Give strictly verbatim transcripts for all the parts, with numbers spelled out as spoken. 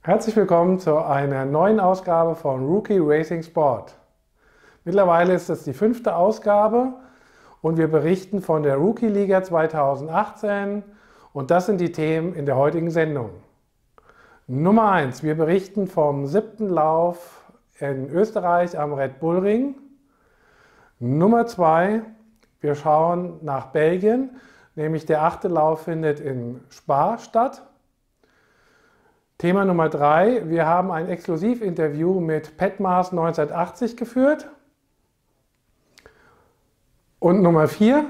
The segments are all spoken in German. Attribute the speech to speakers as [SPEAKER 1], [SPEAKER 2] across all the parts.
[SPEAKER 1] Herzlich willkommen zu einer neuen Ausgabe von Rookie Racing Sport. Mittlerweile ist es die fünfte Ausgabe und wir berichten von der Rookie Liga zweitausendachtzehn und das sind die Themen in der heutigen Sendung. Nummer eins, wir berichten vom siebten Lauf in Österreich am Red Bull Ring. Nummer zwei, wir schauen nach Belgien, nämlich der achte Lauf findet in Spa statt. Thema Nummer drei, wir haben ein Exklusivinterview mit Petmars neunzehnhundertachtzig geführt. Und Nummer vier,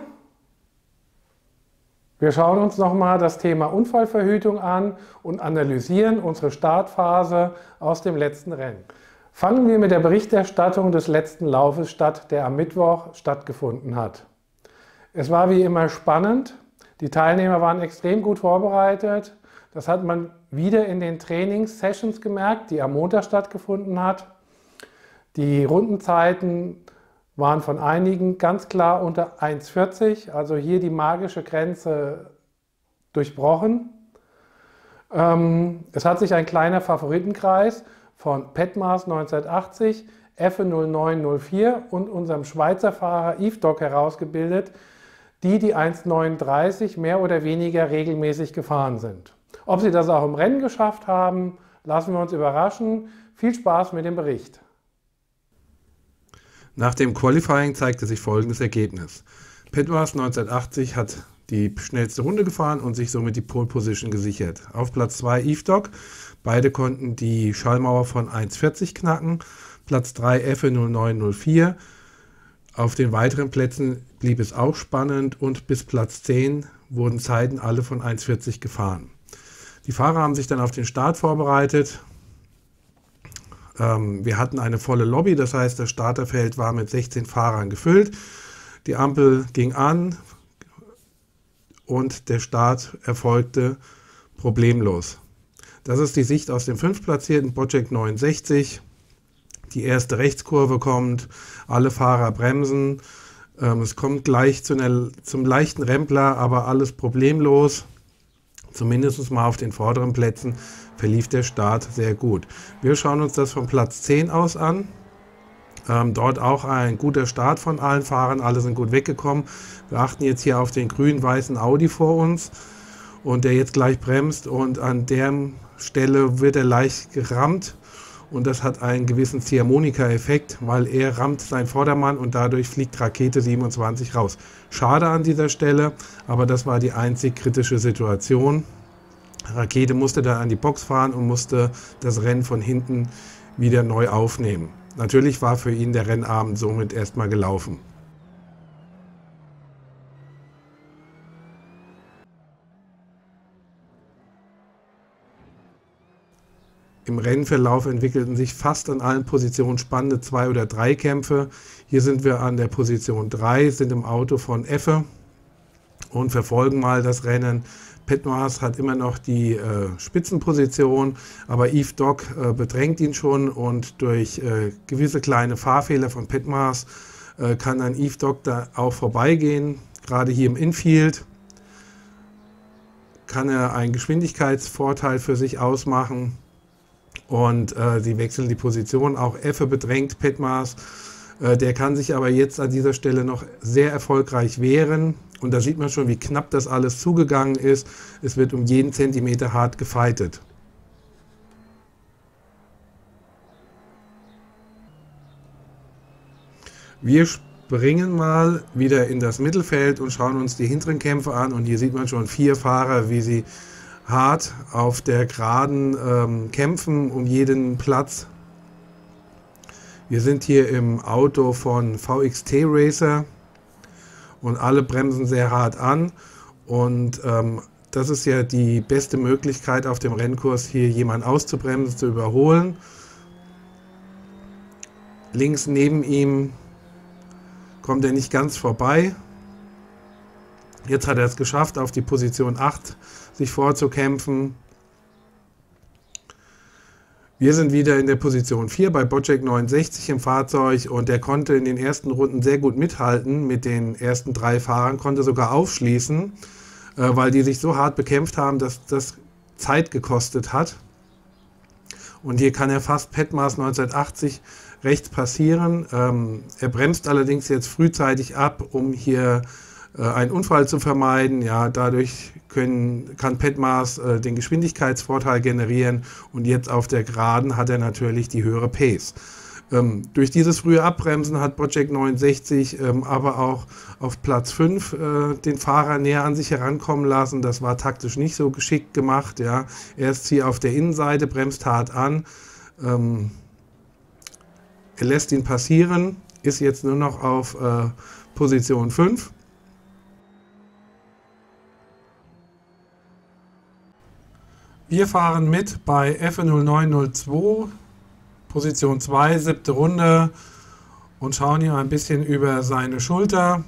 [SPEAKER 1] wir schauen uns nochmal das Thema Unfallverhütung an und analysieren unsere Startphase aus dem letzten Rennen. Fangen wir mit der Berichterstattung des letzten Laufes statt, der am Mittwoch stattgefunden hat. Es war wie immer spannend, die Teilnehmer waren extrem gut vorbereitet. Das hat man wieder in den Trainings-Sessions gemerkt, die am Montag stattgefunden hat. Die Rundenzeiten waren von einigen ganz klar unter eins vierzig, also hier die magische Grenze durchbrochen. Ähm, es hat sich ein kleiner Favoritenkreis von Petmars neunzehnhundertachtzig, F null neun null vier und unserem Schweizer Fahrer Yves Dock herausgebildet, die die eins neununddreißig mehr oder weniger regelmäßig gefahren sind. Ob sie das auch im Rennen geschafft haben, lassen wir uns überraschen. Viel Spaß mit dem Bericht.
[SPEAKER 2] Nach dem Qualifying zeigte sich folgendes Ergebnis. Petmars neunzehnhundertachtzig hat die schnellste Runde gefahren und sich somit die Pole Position gesichert. Auf Platz zwei Yves Dock. Beide konnten die Schallmauer von eins vierzig knacken. Platz drei F null neun null vier. Auf den weiteren Plätzen blieb es auch spannend und bis Platz zehn wurden Zeiten alle von eins vierzig gefahren. Die Fahrer haben sich dann auf den Start vorbereitet. Ähm, wir hatten eine volle Lobby, das heißt, das Starterfeld war mit sechzehn Fahrern gefüllt. Die Ampel ging an und der Start erfolgte problemlos. Das ist die Sicht aus dem fünftplatzierten Boczek neunundsechzig. Die erste Rechtskurve kommt, alle Fahrer bremsen. Ähm, es kommt gleich zu einer, zum leichten Rempler, aber alles problemlos. Zumindest mal auf den vorderen Plätzen verlief der Start sehr gut. Wir schauen uns das von Platz zehn aus an. Ähm, dort auch ein guter Start von allen Fahrern, alle sind gut weggekommen. Wir achten jetzt hier auf den grün-weißen Audi vor uns und der jetzt gleich bremst und an der Stelle wird er leicht gerammt und das hat einen gewissen Ziehharmonika-Effekt, weil er rammt seinen Vordermann und dadurch fliegt Rakete siebenundzwanzig raus. Schade an dieser Stelle, aber das war die einzig kritische Situation. Rakete musste dann an die Box fahren und musste das Rennen von hinten wieder neu aufnehmen. Natürlich war für ihn der Rennabend somit erstmal gelaufen. Im Rennverlauf entwickelten sich fast an allen Positionen spannende zwei oder drei Kämpfe. Hier sind wir an der Position drei, sind im Auto von Effe und verfolgen mal das Rennen. Petmars hat immer noch die äh, Spitzenposition, aber Yves Dock äh, bedrängt ihn schon und durch äh, gewisse kleine Fahrfehler von Petmars äh, kann dann Yves Dock da auch vorbeigehen. Gerade hier im Infield kann er einen Geschwindigkeitsvorteil für sich ausmachen. Und äh, sie wechseln die Position, auch Effe bedrängt Petmars, äh, der kann sich aber jetzt an dieser Stelle noch sehr erfolgreich wehren und da sieht man schon, wie knapp das alles zugegangen ist. Es wird um jeden Zentimeter hart gefightet. Wir springen mal wieder in das Mittelfeld und schauen uns die hinteren Kämpfe an und hier sieht man schon vier Fahrer, wie sie hart auf der Geraden ähm, kämpfen um jeden Platz. Wir sind hier im Auto von V X T Racer und alle bremsen sehr hart an und ähm, das ist ja die beste Möglichkeit auf dem Rennkurs, hier jemanden auszubremsen, zu überholen. Links neben ihm kommt er nicht ganz vorbei. Jetzt hat er es geschafft, auf die Position acht sich vorzukämpfen. Wir sind wieder in der Position vier bei Boczek neunundsechzig im Fahrzeug und der konnte in den ersten Runden sehr gut mithalten mit den ersten drei Fahrern, konnte sogar aufschließen, weil die sich so hart bekämpft haben, dass das Zeit gekostet hat. Und hier kann er fast Petmars neunzehnhundertachtzig rechts passieren. Ähm, er bremst allerdings jetzt frühzeitig ab, um hier äh, einen Unfall zu vermeiden. Ja, dadurch können, kann Petmars äh, den Geschwindigkeitsvorteil generieren und jetzt auf der Geraden hat er natürlich die höhere Pace. Ähm, durch dieses frühe Abbremsen hat Project neunundsechzig ähm, aber auch auf Platz fünf äh, den Fahrer näher an sich herankommen lassen. Das war taktisch nicht so geschickt gemacht. Ja. Er ist hier auf der Innenseite, bremst hart an. Ähm, er lässt ihn passieren, ist jetzt nur noch auf äh, Position fünf. Wir fahren mit bei F null neun null zwei. Position zwei, siebte Runde und schauen hier ein bisschen über seine Schulter.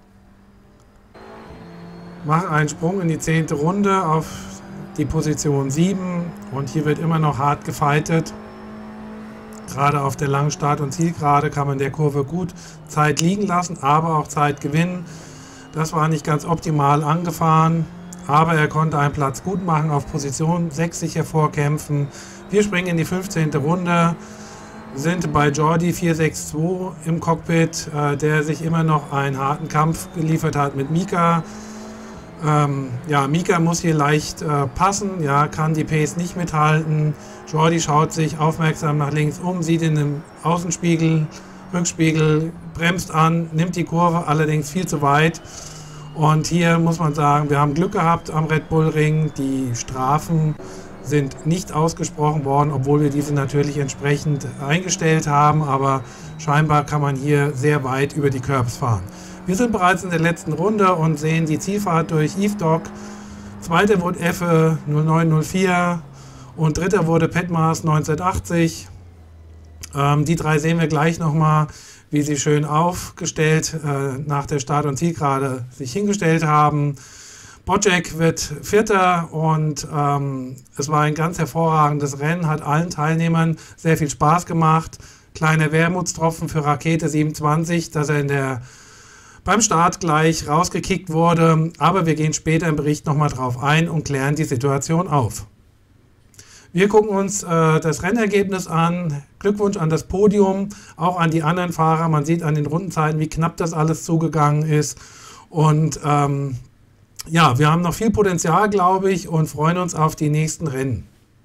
[SPEAKER 2] Machen einen Sprung in die zehnte Runde auf die Position sieben und hier wird immer noch hart gefightet. Gerade auf der langen Start- und Zielgerade kann man der Kurve gut Zeit liegen lassen, aber auch Zeit gewinnen. Das war nicht ganz optimal angefahren, aber er konnte einen Platz gut machen, auf Position sechs sich hervorkämpfen. Wir springen in die fünfzehnte Runde, sind bei Jordi vier sechs zwei im Cockpit, äh, der sich immer noch einen harten Kampf geliefert hat mit Mika. Ähm, ja, Mika muss hier leicht äh, passen, ja, kann die Pace nicht mithalten. Jordi schaut sich aufmerksam nach links um, sieht in dem Außenspiegel, Rückspiegel, bremst an, nimmt die Kurve, allerdings viel zu weit. Und hier muss man sagen, wir haben Glück gehabt am Red Bull Ring. Die Strafen sind nicht ausgesprochen worden, obwohl wir diese natürlich entsprechend eingestellt haben, aber scheinbar kann man hier sehr weit über die Curbs fahren. Wir sind bereits in der letzten Runde und sehen die Zielfahrt durch Yves-Dog. Zweiter wurde F null neun null vier und dritter wurde Petmars neunzehnhundertachtzig. Ähm, die drei sehen wir gleich nochmal, wie sie schön aufgestellt äh, nach der Start- und Zielgerade sich hingestellt haben. Boczek wird Vierter und ähm, es war ein ganz hervorragendes Rennen, hat allen Teilnehmern sehr viel Spaß gemacht. Kleiner Wermutstropfen für Rakete siebenundzwanzig, dass er in der, beim Start gleich rausgekickt wurde, aber wir gehen später im Bericht nochmal drauf ein und klären die Situation auf. Wir gucken uns äh, das Rennergebnis an. Glückwunsch an das Podium, auch an die anderen Fahrer. Man sieht an den Rundenzeiten, wie knapp das alles zugegangen ist. Und ähm, ja, wir haben noch viel Potenzial, glaube ich, und freuen uns auf die nächsten Rennen.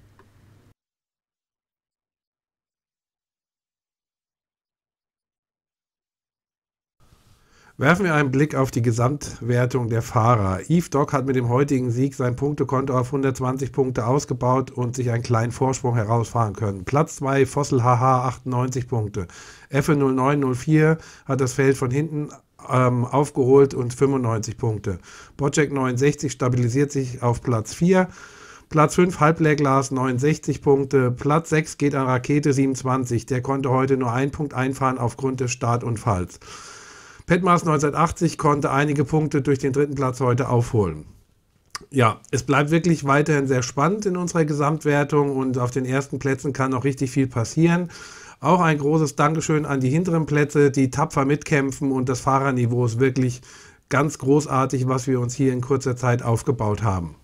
[SPEAKER 2] Werfen wir einen Blick auf die Gesamtwertung der Fahrer. Yves-Dog hat mit dem heutigen Sieg sein Punktekonto auf hundertzwanzig Punkte ausgebaut und sich einen kleinen Vorsprung herausfahren können. Platz zwei, Fossil H H, achtundneunzig Punkte. F null neun null vier hat das Feld von hinten ähm, aufgeholt und fünfundneunzig Punkte. Boczek neunundsechzig stabilisiert sich auf Platz vier. Platz fünf, Halbleerglas, neunundsechzig Punkte. Platz sechs geht an Rakete siebenundzwanzig. Der konnte heute nur einen Punkt einfahren aufgrund des Startunfalls. Petmars neunzehnhundertachtzig konnte einige Punkte durch den dritten Platz heute aufholen. Ja, es bleibt wirklich weiterhin sehr spannend in unserer Gesamtwertung und auf den ersten Plätzen kann noch richtig viel passieren. Auch ein großes Dankeschön an die hinteren Plätze, die tapfer mitkämpfen und das Fahrerniveau ist wirklich ganz großartig, was wir uns hier in kurzer Zeit aufgebaut haben.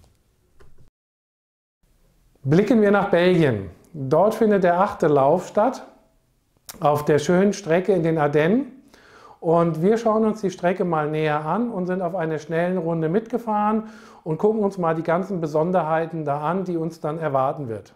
[SPEAKER 1] Blicken wir nach Belgien. Dort findet der achte Lauf statt, auf der schönen Strecke in den Ardennen. Und wir schauen uns die Strecke mal näher an und sind auf einer schnellen Runde mitgefahren und gucken uns mal die ganzen Besonderheiten da an, die uns dann erwarten wird.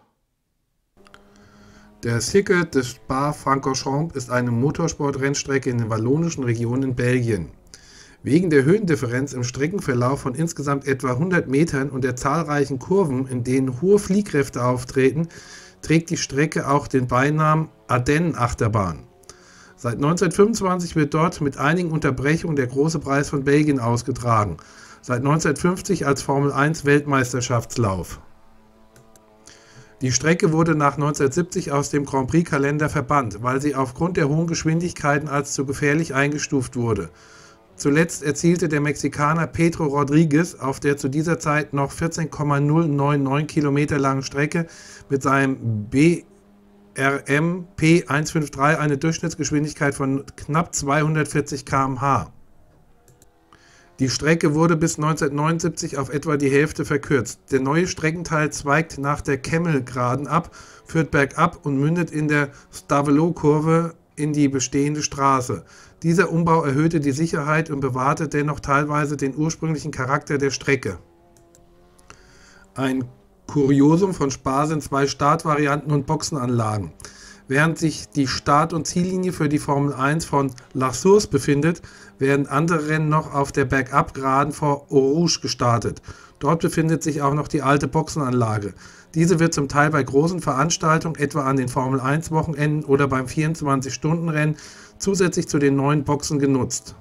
[SPEAKER 2] Der Circuit des Spa-Francorchamps ist eine Motorsport-Rennstrecke in den wallonischen Regionen in Belgien. Wegen der Höhendifferenz im Streckenverlauf von insgesamt etwa hundert Metern und der zahlreichen Kurven, in denen hohe Fliehkräfte auftreten, trägt die Strecke auch den Beinamen Ardennen-Achterbahn. Seit neunzehnhundertfünfundzwanzig wird dort mit einigen Unterbrechungen der Große Preis von Belgien ausgetragen, seit neunzehnhundertfünfzig als Formel eins Weltmeisterschaftslauf. Die Strecke wurde nach neunzehnhundertsiebzig aus dem Grand Prix-Kalender verbannt, weil sie aufgrund der hohen Geschwindigkeiten als zu gefährlich eingestuft wurde. Zuletzt erzielte der Mexikaner Pedro Rodriguez auf der zu dieser Zeit noch vierzehn Komma null neunundneunzig Kilometer langen Strecke mit seinem B R M P hundertdrei eine Durchschnittsgeschwindigkeit von knapp zweihundertvierzig Kilometer pro Stunde. Die Strecke wurde bis neunzehnhundertneunundsiebzig auf etwa die Hälfte verkürzt. Der neue Streckenteil zweigt nach der Kemmel-Geraden ab, führt bergab und mündet in der Stavelot-Kurve in die bestehende Straße. Dieser Umbau erhöhte die Sicherheit und bewahrte dennoch teilweise den ursprünglichen Charakter der Strecke. Ein Kuriosum von Spa sind zwei Startvarianten und Boxenanlagen. Während sich die Start- und Ziellinie für die Formel eins von La Source befindet, werden andere Rennen noch auf der Bergab-Geraden vor Eau Rouge gestartet. Dort befindet sich auch noch die alte Boxenanlage. Diese wird zum Teil bei großen Veranstaltungen, etwa an den Formel eins Wochenenden oder beim vierundzwanzig-Stunden-Rennen, zusätzlich zu den neuen Boxen genutzt.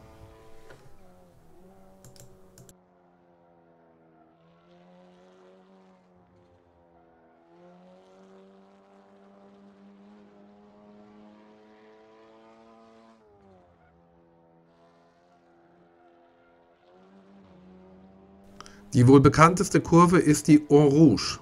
[SPEAKER 2] Die wohl bekannteste Kurve ist die Eau Rouge.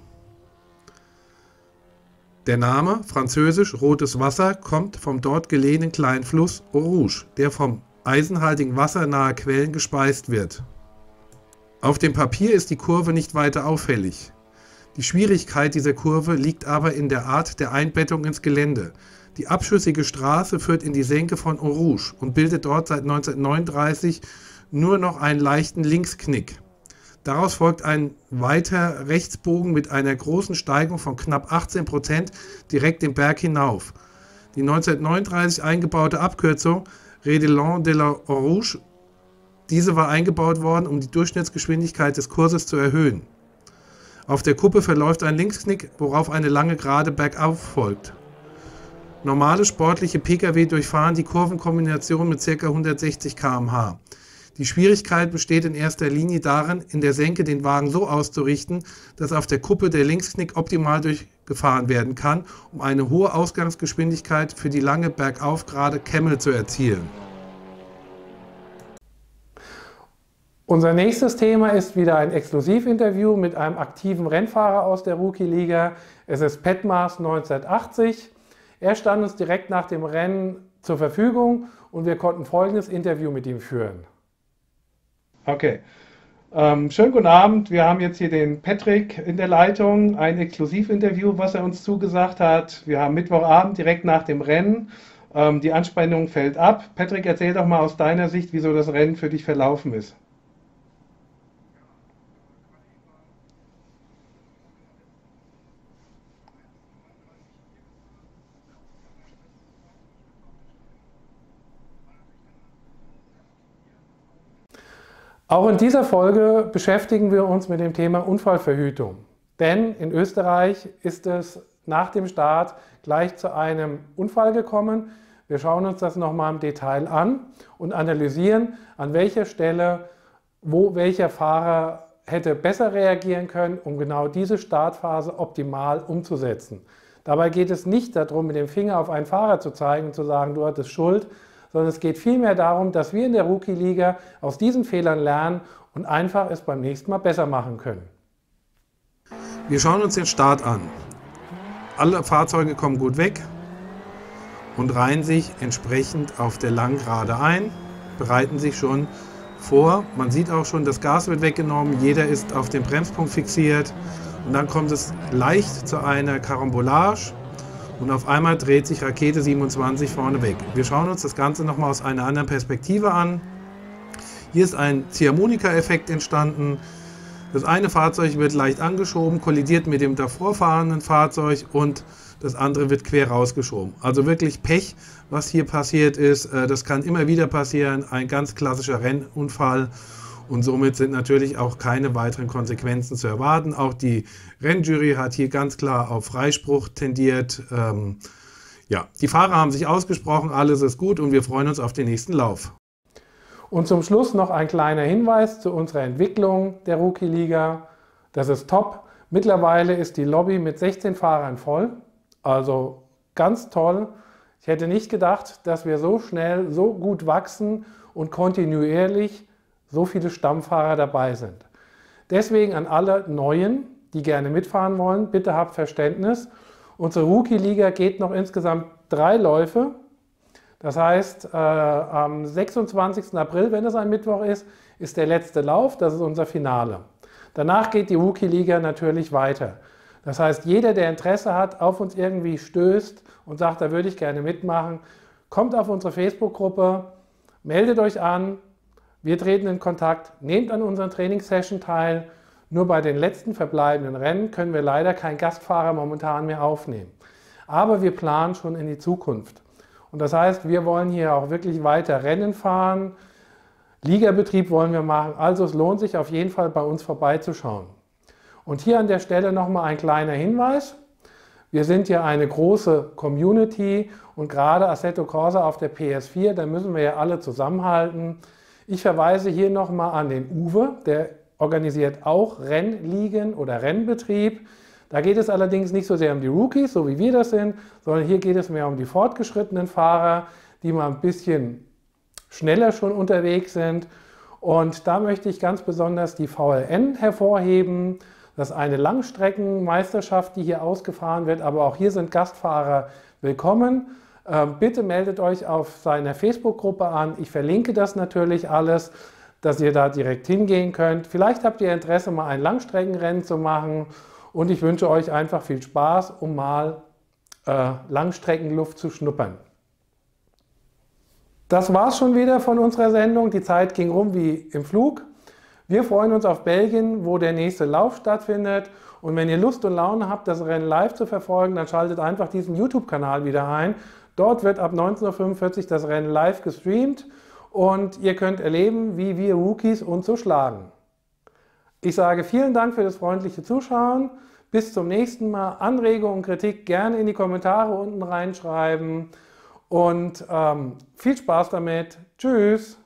[SPEAKER 2] Der Name, französisch rotes Wasser, kommt vom dort gelegenen kleinen Fluss Eau Rouge, der vom eisenhaltigen Wasser nahe Quellen gespeist wird. Auf dem Papier ist die Kurve nicht weiter auffällig. Die Schwierigkeit dieser Kurve liegt aber in der Art der Einbettung ins Gelände. Die abschüssige Straße führt in die Senke von Eau Rouge und bildet dort seit neunzehnhundertneununddreißig nur noch einen leichten Linksknick. Daraus folgt ein weiter Rechtsbogen mit einer großen Steigung von knapp achtzehn Prozent direkt den Berg hinauf. Die neunzehnhundertneununddreißig eingebaute Abkürzung Redellon de la Eau Rouge, diese war eingebaut worden, um die Durchschnittsgeschwindigkeit des Kurses zu erhöhen. Auf der Kuppe verläuft ein Linksknick, worauf eine lange Gerade bergauf folgt. Normale sportliche Pkw durchfahren die Kurvenkombination mit ca. hundertsechzig Kilometer pro Stunde. Die Schwierigkeit besteht in erster Linie darin, in der Senke den Wagen so auszurichten, dass auf der Kuppe der Linksknick optimal durchgefahren werden kann, um eine hohe Ausgangsgeschwindigkeit für die lange bergauf gerade Kemmel zu erzielen.
[SPEAKER 1] Unser nächstes Thema ist wieder ein Exklusivinterview mit einem aktiven Rennfahrer aus der Rookie-Liga. Es ist Petmars neunzehnhundertachtzig. Er stand uns direkt nach dem Rennen zur Verfügung und wir konnten folgendes Interview mit ihm führen. Okay, ähm, schönen guten Abend. Wir haben jetzt hier den Patrick in der Leitung, ein Exklusivinterview, was er uns zugesagt hat. Wir haben Mittwochabend direkt nach dem Rennen. Ähm, die Anspannung fällt ab. Patrick, erzähl doch mal aus deiner Sicht, wieso das Rennen für dich verlaufen ist. Auch in dieser Folge beschäftigen wir uns mit dem Thema Unfallverhütung. Denn in Österreich ist es nach dem Start gleich zu einem Unfall gekommen. Wir schauen uns das nochmal im Detail an und analysieren, an welcher Stelle, wo welcher Fahrer hätte besser reagieren können, um genau diese Startphase optimal umzusetzen. Dabei geht es nicht darum, mit dem Finger auf einen Fahrer zu zeigen und zu sagen, du hattest Schuld, sondern es geht vielmehr darum, dass wir in der Rookie-Liga aus diesen Fehlern lernen und einfach es beim nächsten Mal besser machen können.
[SPEAKER 2] Wir schauen uns den Start an. Alle Fahrzeuge kommen gut weg und reihen sich entsprechend auf der Langgerade ein, bereiten sich schon vor. Man sieht auch schon, das Gas wird weggenommen, jeder ist auf den Bremspunkt fixiert und dann kommt es leicht zu einer Karambolage. Und auf einmal dreht sich Rakete siebenundzwanzig vorne weg. Wir schauen uns das Ganze nochmal aus einer anderen Perspektive an. Hier ist ein Ziehharmonika-Effekt entstanden. Das eine Fahrzeug wird leicht angeschoben, kollidiert mit dem davor fahrenden Fahrzeug und das andere wird quer rausgeschoben. Also wirklich Pech, was hier passiert ist. Das kann immer wieder passieren. Ein ganz klassischer Rennunfall. Und somit sind natürlich auch keine weiteren Konsequenzen zu erwarten. Auch die Rennjury hat hier ganz klar auf Freispruch tendiert. Ähm, ja, die Fahrer haben sich ausgesprochen, alles ist gut und wir freuen uns auf den nächsten Lauf.
[SPEAKER 1] Und zum Schluss noch ein kleiner Hinweis zu unserer Entwicklung der Rookie-Liga. Das ist top. Mittlerweile ist die Lobby mit sechzehn Fahrern voll. Also ganz toll. Ich hätte nicht gedacht, dass wir so schnell, so gut wachsen und kontinuierlich so viele Stammfahrer dabei sind. Deswegen an alle Neuen, die gerne mitfahren wollen, bitte habt Verständnis. Unsere Rookie-Liga geht noch insgesamt drei Läufe. Das heißt, äh, am sechsundzwanzigsten April, wenn es ein Mittwoch ist, ist der letzte Lauf, das ist unser Finale. Danach geht die Rookie-Liga natürlich weiter. Das heißt, jeder, der Interesse hat, auf uns irgendwie stößt und sagt, da würde ich gerne mitmachen, kommt auf unsere Facebook-Gruppe, meldet euch an, wir treten in Kontakt, nehmt an unseren Trainingssession teil. Nur bei den letzten verbleibenden Rennen können wir leider keinen Gastfahrer momentan mehr aufnehmen. Aber wir planen schon in die Zukunft. Und das heißt, wir wollen hier auch wirklich weiter Rennen fahren, Ligabetrieb wollen wir machen, also es lohnt sich auf jeden Fall bei uns vorbeizuschauen. Und hier an der Stelle nochmal ein kleiner Hinweis. Wir sind ja eine große Community und gerade Assetto Corsa auf der P S vier, da müssen wir ja alle zusammenhalten. Ich verweise hier nochmal an den Uwe, der organisiert auch Rennligen oder Rennbetrieb. Da geht es allerdings nicht so sehr um die Rookies, so wie wir das sind, sondern hier geht es mehr um die fortgeschrittenen Fahrer, die mal ein bisschen schneller schon unterwegs sind. Und da möchte ich ganz besonders die V L N hervorheben. Das ist eine Langstreckenmeisterschaft, die hier ausgefahren wird, aber auch hier sind Gastfahrer willkommen. Ähm, bitte meldet euch auf seiner Facebook-Gruppe an. Ich verlinke das natürlich alles, dass ihr da direkt hingehen könnt. Vielleicht habt ihr Interesse, mal ein Langstreckenrennen zu machen. Und ich wünsche euch einfach viel Spaß, um mal äh, Langstreckenluft zu schnuppern. Das war's schon wieder von unserer Sendung. Die Zeit ging rum wie im Flug. Wir freuen uns auf Belgien, wo der nächste Lauf stattfindet. Und wenn ihr Lust und Laune habt, das Rennen live zu verfolgen, dann schaltet einfach diesen YouTube-Kanal wieder ein. Dort wird ab neunzehn Uhr fünfundvierzig das Rennen live gestreamt und ihr könnt erleben, wie wir Rookies uns so schlagen. Ich sage vielen Dank für das freundliche Zuschauen. Bis zum nächsten Mal. Anregungen und Kritik gerne in die Kommentare unten reinschreiben. Und ähm, viel Spaß damit. Tschüss.